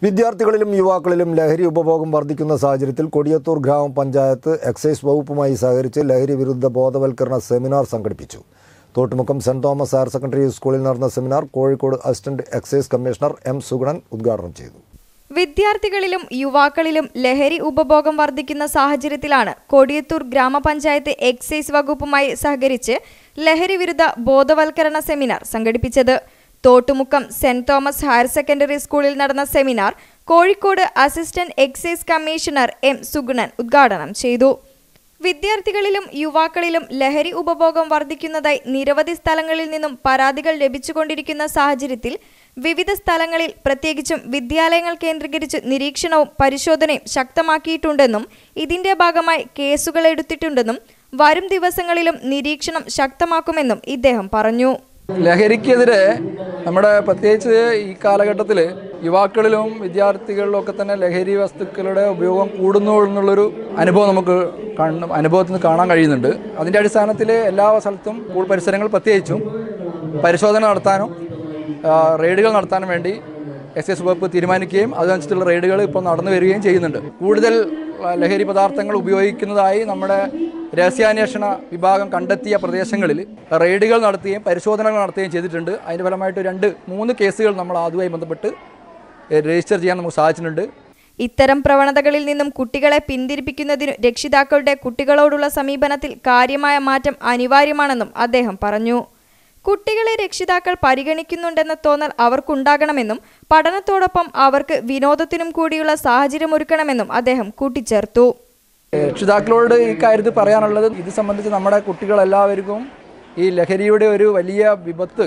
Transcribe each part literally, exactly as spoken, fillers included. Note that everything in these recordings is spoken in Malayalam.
വിദ്യാർത്ഥികളിലും യുവാക്കളിലും ലഹരി ഉപഭോഗം വർദ്ധിക്കുന്ന സാഹചര്യത്തിൽ കൊടിയത്തൂർ ഗ്രാമപഞ്ചായത്ത് എക്സൈസ് വകുപ്പുമായി സഹകരിച്ച് ലഹരി വിരുദ്ധ ബോധവൽക്കരണ സെമിനാർ സംഘടിപ്പിച്ചു. Thottumukkam Saint Thomas higher secondary സ്കൂളിൽ നടന്ന seminar Kozhikode assistant excise commissioner M Sugunan ഉദ്ഘാടനം ചെയ്തു. വിദ്യാർത്ഥികളിലും യുവാക്കളിലും ലഹരി ഉപഭോഗം വർദ്ധിക്കുന്ന സാഹചര്യത്തിലാണ് കൊടിയത്തൂർ ഗ്രാമപഞ്ചായത്ത് എക്സൈസ് വകുപ്പുമായി സഹകരിച്ച് ലഹരി വിരുദ്ധ ബോധവൽക്കരണ സെമിനാർ സംഘടിപ്പിച്ചത്. Thottumukkam Saint Thomas higher secondary സ്കൂളിൽ നടന്ന seminar Kozhikode assistant excise commissioner M Sugunan ഉദ്ഘാടനം ചെയ്തു. വിദ്യാർത്ഥികളിലും യുവാക്കളിലും ലഹരി ഉപഭോഗം വർദ്ധിക്കുന്നതായി നിരവധി സ്ഥലങ്ങളിൽ നിന്നും പരാതികൾ ലഭിച്ചുകൊണ്ടിരിക്കുന്ന സാഹചര്യത്തിൽ വിവിധ സ്ഥലങ്ങളിൽ പ്രത്യേകിച്ചും വിദ്യാലയങ്ങൾ കേന്ദ്രീകരിച്ച് നിരീക്ഷണവും പരിശോധനയും ശക്തമാക്കിയിട്ടുണ്ടെന്നും ഇതിന്റെ ഭാഗമായി കേസുകൾ എടുത്തിട്ടുണ്ടെന്നും വരും ദിവസങ്ങളിലും നിരീക്ഷണം ശക്തമാക്കുമെന്നും ഇദ്ദേഹം പറഞ്ഞു. ലഹരിക്കെതിരെ നമ്മുടെ പ്രത്യേകിച്ച് ഈ കാലഘട്ടത്തിൽ യുവാക്കളിലും വിദ്യാർത്ഥികളിലും ഒക്കെ തന്നെ ലഹരി വസ്തുക്കളുടെ ഉപയോഗം കൂടുന്നു എന്നുള്ളൊരു അനുഭവം നമുക്ക് അനുഭവത്തിൽ നിന്ന് കാണാൻ കഴിയുന്നുണ്ട്. അതിൻ്റെ അടിസ്ഥാനത്തിൽ എല്ലാ സ്ഥലത്തും സ്കൂൾ പരിസരങ്ങൾ പ്രത്യേകിച്ചും പരിശോധന നടത്താനും റെയ്ഡുകൾ നടത്താനും വേണ്ടി എക്സൈസ് വകുപ്പ് തീരുമാനിക്കുകയും അതനുസരിച്ചുള്ള റെയ്ഡുകൾ ഇപ്പോൾ നടന്നു വരികയും ചെയ്യുന്നുണ്ട്. കൂടുതൽ ലഹരി പദാർത്ഥങ്ങൾ ഉപയോഗിക്കുന്നതായി നമ്മുടെ രഹസ്യാന്വേഷണ വിഭാഗം കണ്ടെത്തിയ പ്രദേശങ്ങളിൽ റെയ്ഡുകൾ നടത്തുകയും പരിശോധനകൾ നടത്തുകയും ചെയ്തിട്ടുണ്ട്. അതിൻ്റെ ഫലമായിട്ട് രണ്ട് മൂന്ന് കേസുകൾ നമ്മൾ അതുമായി ബന്ധപ്പെട്ട് രജിസ്റ്റർ ചെയ്യാൻ നമുക്ക് സാധിച്ചിട്ടുണ്ട്. ഇത്തരം പ്രവണതകളിൽ നിന്നും കുട്ടികളെ പിന്തിരിപ്പിക്കുന്നതിനു രക്ഷിതാക്കളുടെ കുട്ടികളോടുള്ള സമീപനത്തിൽ കാര്യമായ മാറ്റം അനിവാര്യമാണെന്നും അദ്ദേഹം പറഞ്ഞു. കുട്ടികളെ രക്ഷിതാക്കൾ പരിഗണിക്കുന്നുണ്ടെന്ന തോന്നൽ അവർക്കുണ്ടാകണമെന്നും പഠനത്തോടൊപ്പം അവർക്ക് വിനോദത്തിനും കൂടിയുള്ള സാഹചര്യമൊരുക്കണമെന്നും അദ്ദേഹം കൂട്ടിച്ചേർത്തു. രക്ഷിതാക്കളോട് ഈ കാര്യത്തിൽ പറയാനുള്ളത്, ഇത് സംബന്ധിച്ച് നമ്മുടെ കുട്ടികളെല്ലാവർക്കും ഈ ലഹരിയുടെ ഒരു വലിയ വിപത്ത്,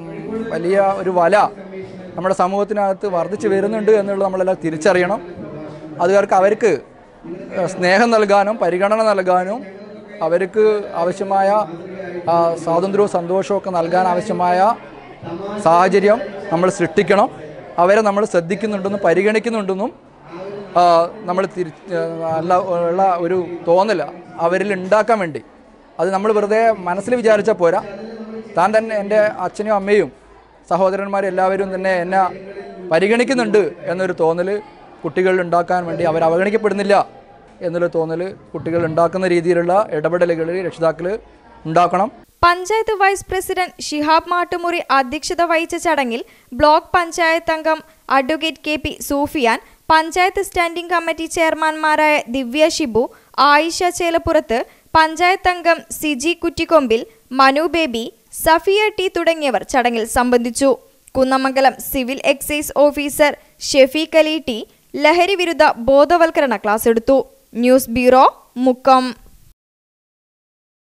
വലിയ ഒരു വല നമ്മുടെ സമൂഹത്തിനകത്ത് വർദ്ധിച്ചു വരുന്നുണ്ട് എന്നുള്ളത് നമ്മളെല്ലാം തിരിച്ചറിയണം. അതുകാർക്ക് അവർക്ക് സ്നേഹം നൽകാനും പരിഗണന നൽകാനും അവർക്ക് ആവശ്യമായ സ്വാതന്ത്ര്യവും സന്തോഷവും ഒക്കെ നൽകാൻ ആവശ്യമായ സാഹചര്യം നമ്മൾ സൃഷ്ടിക്കണം. അവരെ നമ്മൾ ശ്രദ്ധിക്കുന്നുണ്ടെന്നും പരിഗണിക്കുന്നുണ്ടെന്നും നമ്മൾ തിരി അല്ല ഉള്ള ഒരു തോന്നൽ അവരിൽ ഉണ്ടാക്കാൻ വേണ്ടി, അത് നമ്മൾ വെറുതെ മനസ്സിൽ വിചാരിച്ചാൽ പോരാ. താൻ തന്നെ എൻ്റെ അച്ഛനും അമ്മയും സഹോദരന്മാരും എല്ലാവരും തന്നെ എന്നെ പരിഗണിക്കുന്നുണ്ട് എന്നൊരു തോന്നൽ കുട്ടികളിൽ ഉണ്ടാക്കാൻ വേണ്ടി, അവർ അവഗണിക്കപ്പെടുന്നില്ല എന്നൊരു തോന്നൽ കുട്ടികൾ ഉണ്ടാക്കുന്ന രീതിയിലുള്ള ഇടപെടലുകൾ രക്ഷിതാക്കൾ ഉണ്ടാക്കണം. പഞ്ചായത്ത് വൈസ് പ്രസിഡന്റ് ഷിഹാബ് മാട്ടുമുറി അധ്യക്ഷത വഹിച്ച ചടങ്ങിൽ ബ്ലോക്ക് പഞ്ചായത്ത് അംഗം advocate K P Sufiyan, panchayat standing committee ചെയർമാൻമാരായ ദിവ്യ ഷിബു, ആയിഷ ചേലപ്പുറത്ത്, പഞ്ചായത്ത് അംഗം സിജി കുറ്റിക്കൊമ്പിൽ, മനു ബേബി, സഫിയ ടി തുടങ്ങിയവർ ചടങ്ങിൽ സംബന്ധിച്ചു. Kunnamangalam civil excise officer Shefeekh Ali T ലഹരി വിരുദ്ധ ബോധവൽക്കരണ ക്ലാസ് എടുത്തു. News bureau, Mukkam.